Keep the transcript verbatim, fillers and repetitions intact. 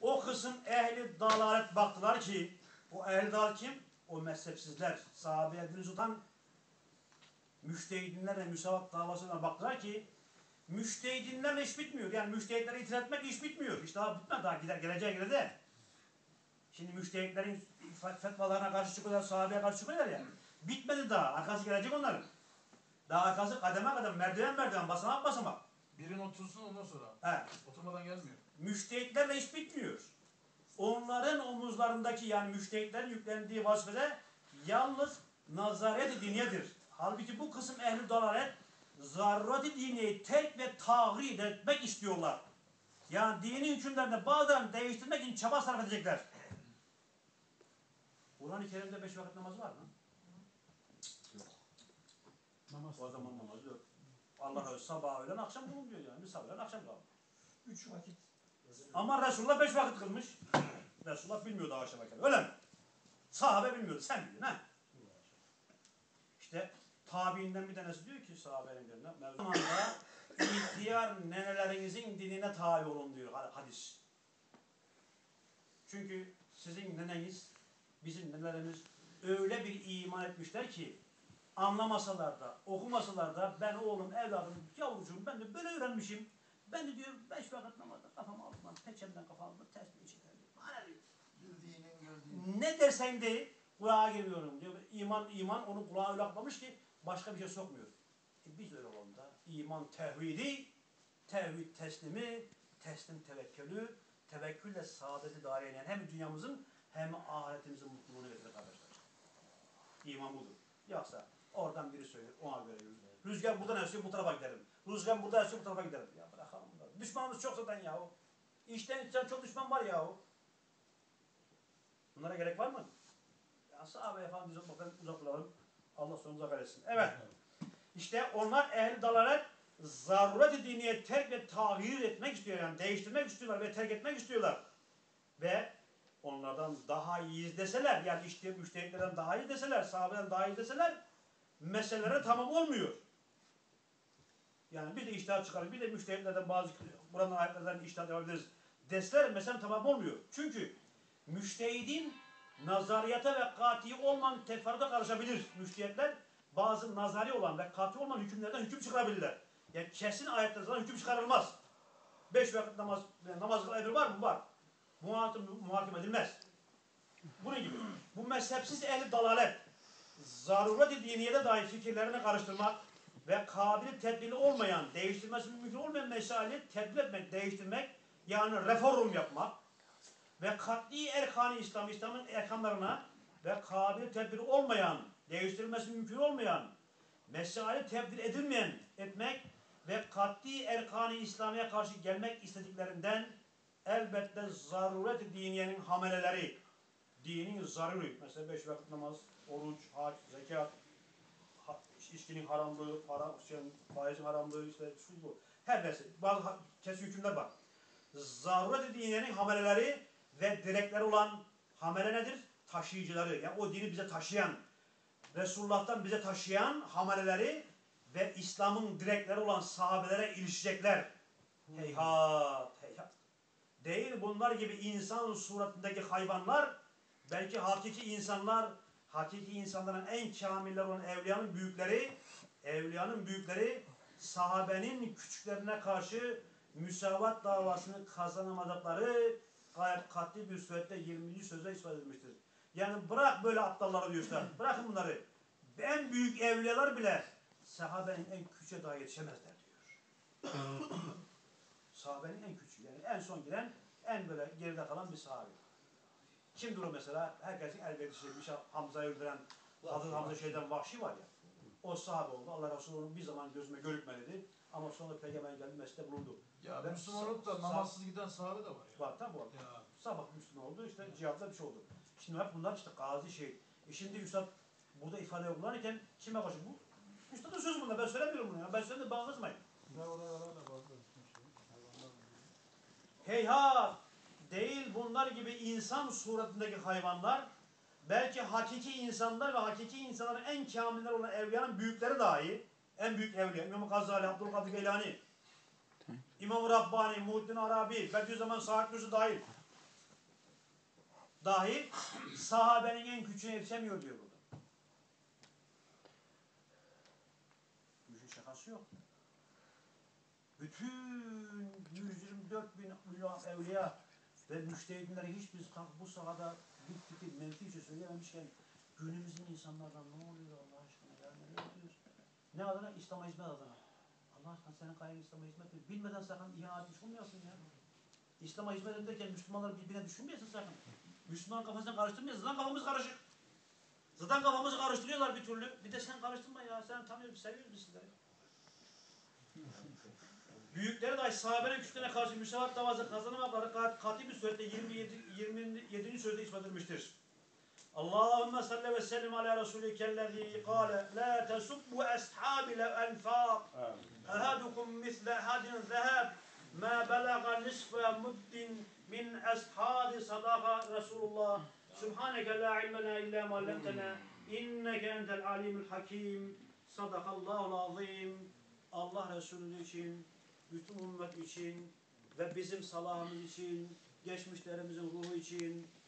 O kısım ehli dalalet baktılar ki, o ehli dalalet kim? O mezhepsizler, sahabeye dil tutan müştehidinlerle müsavat davasına baktılar ki, müştehidinlerle iş bitmiyor. Yani müştehidleri itiraz etmek iş bitmiyor. İş daha bitmedi, daha gider, geleceğe göre de. Şimdi müştehitlerin fetvalarına karşı çıkıyorlar, sahabeye karşı çıkıyorlar ya. Bitmedi daha, arkası gelecek onların. Daha arkası kademe kademe, merdiven merdiven, basamak basamak. Birini otursun ondan sonra. He. Oturmadan gelmiyor. Müştehitlerle iş bitmiyor. Onların omuzlarındaki, yani müştehitlerin yüklendiği vazifede yalnız nazaret-i diniyedir. Halbuki bu kısım ehli dalalet zaruret-i diniyeyi terk ve tahrir etmek istiyorlar. Yani dini hükümlerini bazen değiştirmek için çaba sarf edecekler. Kur'an-ı Kerim'de beş vakit namazı var mı? Yok. Namaz. O zaman namazı yok. Allah Resulü sabah öğlen akşam kılın diyor yani. Bir sabah öğlen akşam kılın. Üç vakit. Ama Resulullah beş vakit kılmış. Resulullah bilmiyordu akşam vakit. Öyle mi? Sahabe bilmiyordu. Sen biliyorsun ha? İşte tabiinden bir tanesi diyor ki sahabenin birine, mevzumanda ihtiyar nenelerinizin dinine tabi olun diyor hadis. Çünkü sizin neneniz, bizim nenelerimiz öyle bir iman etmişler ki anlamasalar da, okumasalar da ben oğlum, evladım, yavrucuğum ben de böyle öğrenmişim. Ben de diyor beş vakit namazda kafamı altından, peçemden kafamı tesbih çekerim. Bana diyor. Ne dersen de kulağa geliyorum diyor. İman, iman onu kulağa öyle atlamış ki başka bir şey sokmuyor. E biz öyle olalım da iman tevhidi, tevhid teslimi, teslim tevekkülü, tevekkülle saadeti daire hem dünyamızın hem ahiretimizin mutluluğunu getirir kardeşler. İman budur. Yoksa oradan biri söylüyor, ona göre yürür. Rüzgar buradan esiyor, bu tarafa giderim. Rüzgar buradan esiyor, bu tarafa giderim. Ya bırakalım bunları. Düşmanımız çok zaten yahu. İşten içten çok düşman var yahu. Bunlara gerek var mı? Ya sahabe efendim bakın uzak duralım. Allah sonumuza kahretsin. Evet. İşte onlar ehl-i dalalet zaruret-i diniye terk ve tahir etmek istiyor. Yani değiştirmek istiyorlar ve terk etmek istiyorlar. Ve onlardan daha iyi deseler, yani işte müştehitlerden daha iyi deseler, sahabeden daha iyi deseler meselelere tamam olmuyor. Yani bir de iştihad çıkarır, bir de müştehitlerden bazı buranın ayetlerden iştihad yapabiliriz deseler mesele tamam olmuyor. Çünkü müştehidin nazariyata ve kati olmayan teferruata karışabilir müştehitler. Bazı nazari olan ve kati olmayan hükümlerden hüküm çıkarabilirler. Yani kesin ayetlerden hüküm çıkarılmaz. Beş vakit namaz, namaz kılan emri var mı? Var. Muhakim edilmez. Bunun gibi. Bu mezhepsiz ehli dalalet, zaruret-i diniyede dair fikirlerini karıştırmak ve kabili tedbiri olmayan, değiştirmesi mümkün olmayan meseleni tedbir etmek, değiştirmek, yani reform yapmak ve kat'i erkan-ı İslam, İslam'ın erkanlarına ve kabili tedbiri olmayan, değiştirilmesi mümkün olmayan, mesai tebdil edilmeyen etmek ve kat'i erkan-ı İslam'a karşı gelmek istediklerinden elbette zaruret-i diniyenin hameleleri, dinin zaruri, mesela beş vakit namaz, oruç, hac, zekat, ha, içkinin haramlığı, haram, şey, faizin haramlığı, işte şu bu. Her neyse, bazı kesin hükümler var. Zaruret-i diniyenin hameleleri ve direkleri olan hamele nedir? Taşıyıcıları, yani o dini bize taşıyan, Resulullah'tan bize taşıyan hameleleri ve İslam'ın direkleri olan sahabelere ilişecekler. Hmm. Heyhat, heyhat. Değil bunlar gibi insan suretindeki hayvanlar, belki hakiki insanlar, hakiki insanların en kamiller olan evliyanın büyükleri, evliyanın büyükleri sahabenin küçüklerine karşı müsavat davasını kazanamadıkları gayet katli bir surette yirminci sözde ispat edilmiştir. Yani bırak böyle aptalları diyorlar. Bırakın bunları. En büyük evliyalar bile sahabenin en küçüğe daha yetişemezler diyor. Sahabenin en küçüğü. Yani en son giren, en böyle geride kalan bir sahabe. Kimdir o mesela? Herkesin elbette şey, bir şey, Hamza'yı öldüren Hazreti Hamza şeyden Vahşi var ya. O sahabe oldu. Allah Resulü onu bir zaman gözüme görükmeliydi. Ama sonra Peygamber geldi, mescidde bulundu. Ya ben, Müslüman olup da namazsız giden sahabe de var ya. Var tabi var. Ya. Sabah Müslüman oldu, işte cihatla bir şey oldu. Şimdi hep bunlar işte gazi şey. E şimdi Üstad burada ifade kullanırken kime karşı bu? Üstadın sözü bunlar. Ben söylemiyorum bunu ya. Ben söyleyeyim de bana kızmayın. Heyhat! Değil bunlar gibi insan suretindeki hayvanlar, belki hakiki insanlar ve hakiki insanların en kamiller olan evliyanın büyükleri dahi, en büyük evliya, İmam-ı Gazali, Abdülkadir Geylani, İmam-ı Rabbani, Muhittin Arabi, Bediüzzaman Said Nursi dahil, dahi sahabenin en küçüğüne yetişemiyor diyor burada. Bu işin şakası yok. Bütün yüz yirmi dört bin evliya ve müştehidinleri hiçbir bu sahada bir fikir, menfi bir şey söyleyememişken günümüzün insanlardan ne oluyor Allah aşkına? Ya ne yapıyoruz? Ne adına? İslam'a hizmet adına. Allah aşkına senin kaygın İslam'a hizmet ediyor. Bilmeden sakın ihanet etmiş olmayasın ya. İslam'a hizmet ederken Müslümanları birbirine düşünmeyesin sakın. Müslüman kafasını karıştırmayasın. Zaten kafamız karışık. Zaten kafamızı karıştırıyorlar bir türlü. Bir de sen karıştırma ya. Sen tanıyorsun, seviyoruz biz sizleri. Büyükleri dahi sahabenin küçüklerine karşı müsavat davası kazanamadıkları Katib-i Suret'te yirmi yedi. yirmi yedinci sözde ispat edilmiştir. Allahümme salli ve sellim ala Resulikellezî kâle la tesubbu ashabi lev enfâk ehadukum misle hadin zeheb ma belaga nisfe muddin min ashabi sadaka Resulullah Subhaneke la ilmena illa ma allamtena inneke entel alimul hakim sadakallahul azim. Allah Resulü için, bütün ümmet için ve bizim salahımız için, geçmişlerimizin ruhu için